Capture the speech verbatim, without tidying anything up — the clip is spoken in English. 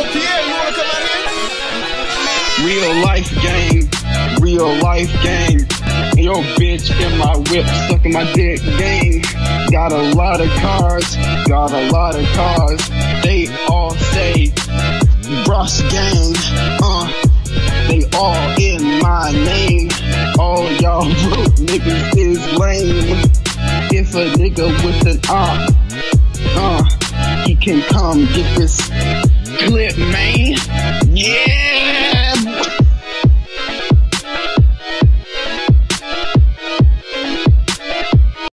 Pierre, you wanna come out here? Real life gang, real life gang. Yo, bitch in my whip, sucking my dick gang. Got a lot of cars, got a lot of cars. They all say Russ gang, uh, they all in my name. All y'all broke niggas is lame. If a nigga with an uh, uh, he can come get this clip, man. Yeah.